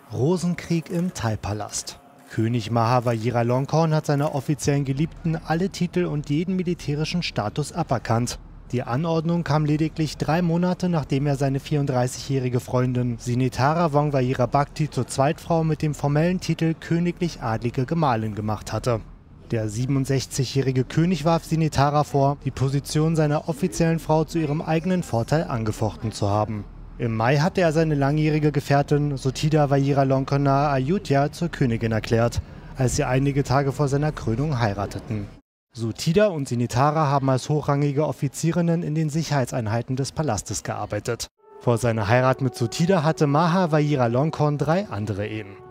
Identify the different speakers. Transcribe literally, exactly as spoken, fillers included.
Speaker 1: Rosenkrieg im Thai-Palast. König Maha Vajiralongkorn hat seiner offiziellen Geliebten alle Titel und jeden militärischen Status aberkannt. Die Anordnung kam lediglich drei Monate, nachdem er seine vierunddreißigjährige Freundin Sinetara Wong Vajirabhakti zur Zweitfrau mit dem formellen Titel Königlich Adlige Gemahlin gemacht hatte. Der siebenundsechzigjährige König warf Sinetara vor, die Position seiner offiziellen Frau zu ihrem eigenen Vorteil angefochten zu haben. Im Mai hatte er seine langjährige Gefährtin Suthida Vajiralongkorn nahe Ayodhya zur Königin erklärt, als sie einige Tage vor seiner Krönung heirateten. Suthida und Sinetara haben als hochrangige Offizierinnen in den Sicherheitseinheiten des Palastes gearbeitet. Vor seiner Heirat mit Suthida hatte Maha Vajiralongkorn drei andere Ehen.